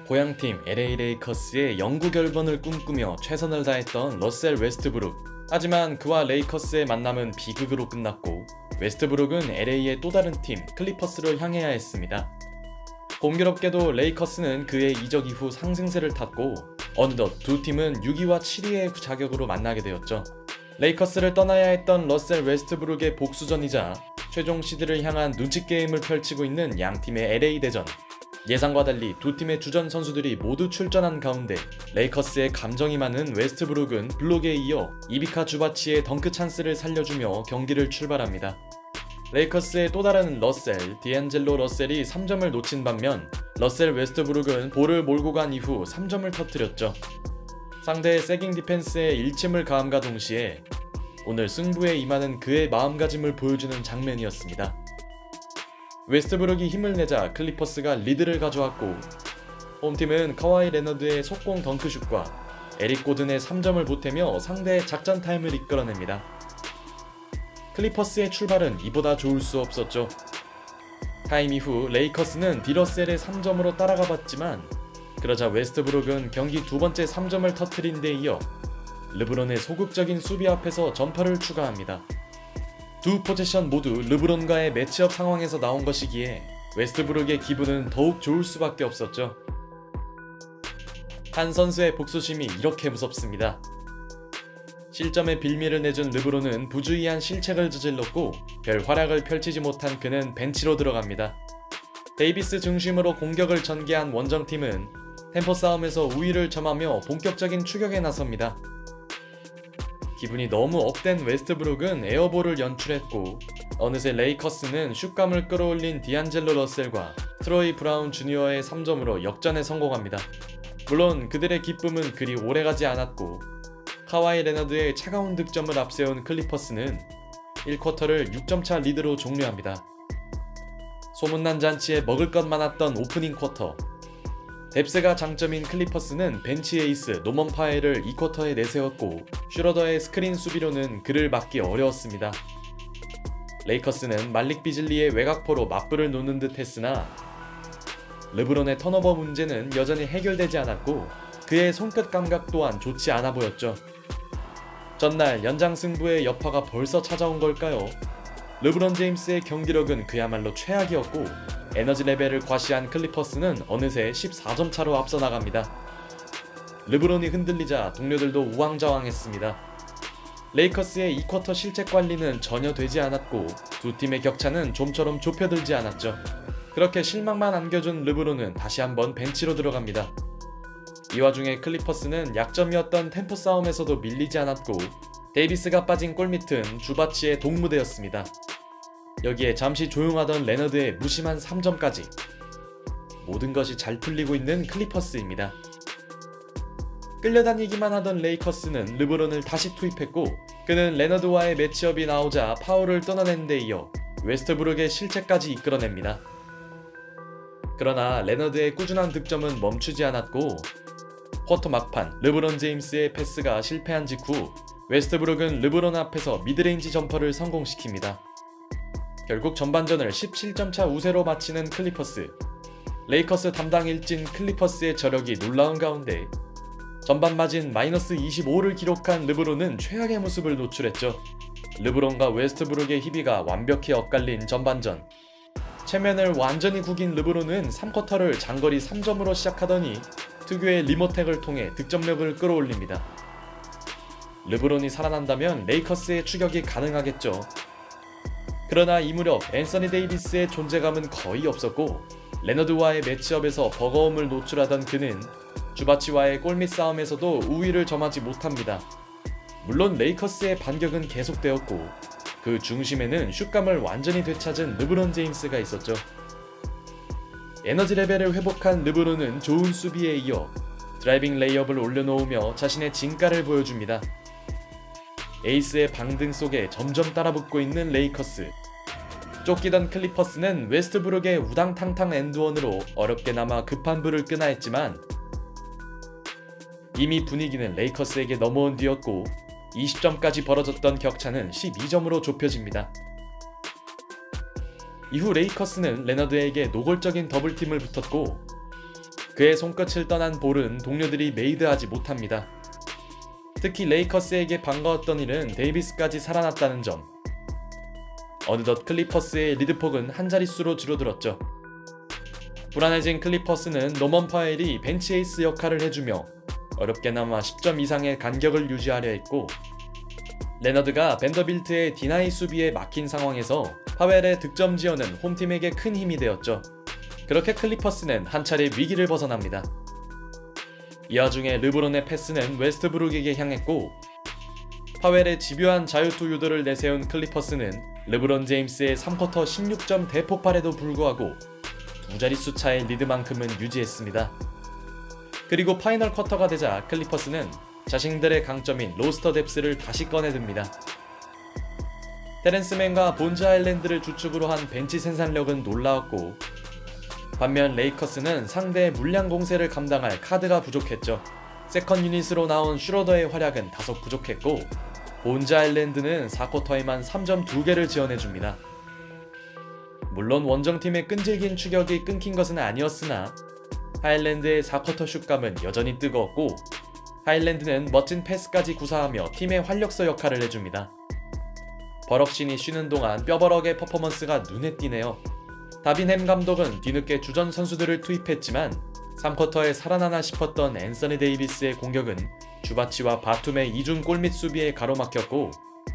고향팀 LA 레이커스의 영구 결번을 꿈꾸며 최선을 다했던 러셀 웨스트브룩. 하지만 그와 레이커스의 만남은 비극으로 끝났고 웨스트브룩은 LA의 또 다른 팀 클리퍼스를 향해야 했습니다. 공교롭게도 레이커스는 그의 이적 이후 상승세를 탔고 어느덧 두 팀은 6위와 7위의 자격으로 만나게 되었죠. 레이커스를 떠나야 했던 러셀 웨스트브룩의 복수전이자 최종 시드를 향한 눈치 게임을 펼치고 있는 양팀의 LA 대전. 예상과 달리 두 팀의 주전 선수들이 모두 출전한 가운데 레이커스의 감정이 많은 웨스트브룩은 블록에 이어 이비카 주바치의 덩크 찬스를 살려주며 경기를 출발합니다. 레이커스의 또 다른 러셀, 디앤젤로 러셀이 3점을 놓친 반면 러셀 웨스트브룩은 볼을 몰고 간 이후 3점을 터뜨렸죠. 상대의 세깅 디펜스에 일침을 가함과 동시에 오늘 승부에 임하는 그의 마음가짐을 보여주는 장면이었습니다. 웨스트브룩이 힘을 내자 클리퍼스가 리드를 가져왔고 홈팀은 카와이 레너드의 속공 덩크슛과 에릭 고든의 3점을 보태며 상대의 작전 타임을 이끌어냅니다. 클리퍼스의 출발은 이보다 좋을 수 없었죠. 타임 이후 레이커스는 디러셀의 3점으로 따라가 봤지만 그러자 웨스트브룩은 경기 두 번째 3점을 터뜨린 데 이어 르브론의 소극적인 수비 앞에서 점퍼를 추가합니다. 두 포제션 모두 르브론과의 매치업 상황에서 나온 것이기에 웨스트브룩의 기분은 더욱 좋을 수밖에 없었죠. 한 선수의 복수심이 이렇게 무섭습니다. 실점의 빌미를 내준 르브론은 부주의한 실책을 저질렀고 별 활약을 펼치지 못한 그는 벤치로 들어갑니다. 데이비스 중심으로 공격을 전개한 원정팀은 템포 싸움에서 우위를 점하며 본격적인 추격에 나섭니다. 기분이 너무 업된 웨스트브룩은 에어볼을 연출했고 어느새 레이커스는 슛감을 끌어올린 디안젤로 러셀과 트로이 브라운 주니어의 3점으로 역전에 성공합니다. 물론 그들의 기쁨은 그리 오래가지 않았고 카와이 레너드의 차가운 득점을 앞세운 클리퍼스는 1쿼터를 6점차 리드로 종료합니다. 소문난 잔치에 먹을 것 많았던 오프닝 쿼터. 뎁스가 장점인 클리퍼스는 벤치 에이스 노먼 파엘을 2쿼터에 내세웠고 슈러더의 스크린 수비로는 그를 막기 어려웠습니다. 레이커스는 말릭 비즐리의 외곽포로 맞불을 놓는 듯 했으나 르브론의 턴오버 문제는 여전히 해결되지 않았고 그의 손끝 감각 또한 좋지 않아 보였죠. 전날 연장 승부의 여파가 벌써 찾아온 걸까요? 르브론 제임스의 경기력은 그야말로 최악이었고 에너지 레벨을 과시한 클리퍼스는 어느새 14점 차로 앞서 나갑니다. 르브론이 흔들리자 동료들도 우왕좌왕했습니다. 레이커스의 2쿼터 실책 관리는 전혀 되지 않았고 두 팀의 격차는 좀처럼 좁혀들지 않았죠. 그렇게 실망만 안겨준 르브론은 다시 한번 벤치로 들어갑니다. 이 와중에 클리퍼스는 약점이었던 템포 싸움에서도 밀리지 않았고 데이비스가 빠진 골밑은 주바치의 동무대였습니다. 여기에 잠시 조용하던 레너드의 무심한 3점까지. 모든 것이 잘 풀리고 있는 클리퍼스입니다. 끌려다니기만 하던 레이커스는 르브론을 다시 투입했고 그는 레너드와의 매치업이 나오자 파울을 끊어낸 데 이어 웨스트브룩의 실책까지 이끌어냅니다. 그러나 레너드의 꾸준한 득점은 멈추지 않았고 쿼터 막판 르브론 제임스의 패스가 실패한 직후 웨스트브룩은 르브론 앞에서 미드레인지 점퍼를 성공시킵니다. 결국 전반전을 17점차 우세로 마치는 클리퍼스. 레이커스 담당 일진 클리퍼스의 저력이 놀라운 가운데 전반 마진 마이너스 25를 기록한 르브론은 최악의 모습을 노출했죠. 르브론과 웨스트브룩의 희비가 완벽히 엇갈린 전반전. 체면을 완전히 구긴 르브론은 3쿼터를 장거리 3점으로 시작하더니 특유의 리모텍을 통해 득점력을 끌어올립니다. 르브론이 살아난다면 레이커스의 추격이 가능하겠죠. 그러나 이 무렵 앤서니 데이비스의 존재감은 거의 없었고 레너드와의 매치업에서 버거움을 노출하던 그는 주바치와의 골밑 싸움에서도 우위를 점하지 못합니다. 물론 레이커스의 반격은 계속되었고 그 중심에는 슛감을 완전히 되찾은 르브론 제임스가 있었죠. 에너지 레벨을 회복한 르브론은 좋은 수비에 이어 드라이빙 레이업을 올려놓으며 자신의 진가를 보여줍니다. 에이스의 방등 속에 점점 따라붙고 있는 레이커스. 쫓기던 클리퍼스는 웨스트브룩의 우당탕탕 엔드원으로 어렵게나마 급한 불을 끄나 했지만 이미 분위기는 레이커스에게 넘어온 뒤였고 20점까지 벌어졌던 격차는 12점으로 좁혀집니다. 이후 레이커스는 레너드에게 노골적인 더블팀을 붙었고 그의 손끝을 떠난 볼은 동료들이 메이드하지 못합니다. 특히 레이커스에게 반가웠던 일은 데이비스까지 살아났다는 점. 어느덧 클리퍼스의 리드폭은 한 자릿수로 줄어들었죠. 불안해진 클리퍼스는 노먼 파웰이 벤치 에이스 역할을 해주며 어렵게나마 10점 이상의 간격을 유지하려 했고, 레너드가 벤더빌트의 디나이 수비에 막힌 상황에서 파웰의 득점 지원은 홈팀에게 큰 힘이 되었죠. 그렇게 클리퍼스는 한 차례 위기를 벗어납니다. 이 와중에 르브론의 패스는 웨스트브룩에게 향했고, 파웰의 집요한 자유투 유도를 내세운 클리퍼스는 르브론 제임스의 3쿼터 16점 대폭발에도 불구하고 두 자릿수 차의 리드만큼은 유지했습니다. 그리고 파이널 쿼터가 되자 클리퍼스는 자신들의 강점인 로스터 뎁스를 다시 꺼내듭니다. 테렌스맨과 본즈 아일랜드를 주축으로 한 벤치 생산력은 놀라웠고, 반면 레이커스는 상대의 물량 공세를 감당할 카드가 부족했죠. 세컨 유닛으로 나온 슈로더의 활약은 다소 부족했고, 본즈 아일랜드는 4쿼터에만 3점 2개를 지원해줍니다. 물론 원정팀의 끈질긴 추격이 끊긴 것은 아니었으나 아일랜드의 4쿼터 슛감은 여전히 뜨거웠고, 아일랜드는 멋진 패스까지 구사하며 팀의 활력소 역할을 해줍니다. 버럭신이 쉬는 동안 뼈버럭의 퍼포먼스가 눈에 띄네요. 다빈 햄 감독은 뒤늦게 주전 선수들을 투입했지만 3쿼터에 살아나나 싶었던 앤서니 데이비스의 공격은 주바치와 바툼의 이중 골밑 수비에 가로막혔고,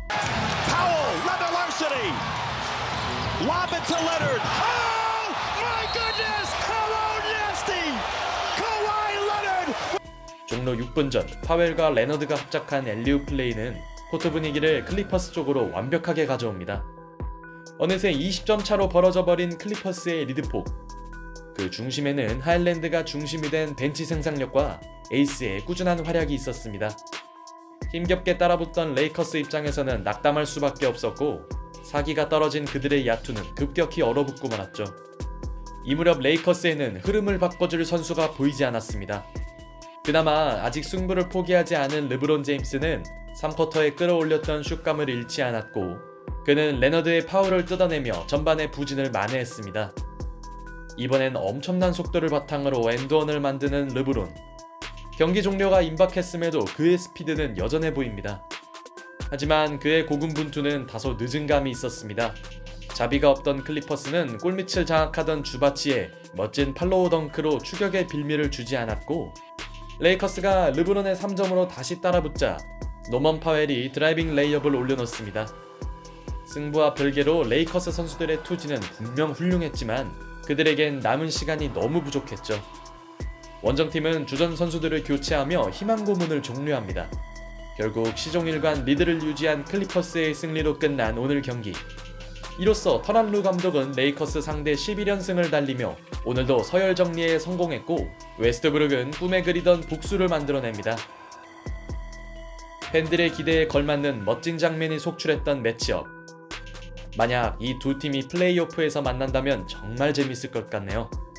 종로 6분 전 파웰과 레너드가 합작한 엘리웁 플레이는 코트 분위기를 클리퍼스 쪽으로 완벽하게 가져옵니다. 어느새 20점 차로 벌어져 버린 클리퍼스의 리드폭. 그 중심에는 하일랜드가 중심이 된 벤치 생산력과 에이스의 꾸준한 활약이 있었습니다. 힘겹게 따라붙던 레이커스 입장에서는 낙담할 수밖에 없었고, 사기가 떨어진 그들의 야투는 급격히 얼어붙고 말았죠. 이 무렵 레이커스에는 흐름을 바꿔줄 선수가 보이지 않았습니다. 그나마 아직 승부를 포기하지 않은 르브론 제임스는 3쿼터에 끌어올렸던 슛감을 잃지 않았고, 그는 레너드의 파울을 뜯어내며 전반의 부진을 만회했습니다. 이번엔 엄청난 속도를 바탕으로 엔드원을 만드는 르브론. 경기 종료가 임박했음에도 그의 스피드는 여전해 보입니다. 하지만 그의 고군분투는 다소 늦은 감이 있었습니다. 자비가 없던 클리퍼스는 골밑을 장악하던 주바치의 멋진 팔로우 덩크로 추격의 빌미를 주지 않았고, 레이커스가 르브론의 3점으로 다시 따라붙자 노먼 파웰이 드라이빙 레이업을 올려놓습니다. 승부와 별개로 레이커스 선수들의 투지는 분명 훌륭했지만 그들에겐 남은 시간이 너무 부족했죠. 원정팀은 주전 선수들을 교체하며 희망 고문을 종료합니다. 결국 시종일관 리드를 유지한 클리퍼스의 승리로 끝난 오늘 경기. 이로써 터란루 감독은 레이커스 상대 11연승을 달리며 오늘도 서열 정리에 성공했고, 웨스트브룩은 꿈에 그리던 복수를 만들어냅니다. 팬들의 기대에 걸맞는 멋진 장면이 속출했던 매치업. 만약 이 두 팀이 플레이오프에서 만난다면 정말 재밌을 것 같네요.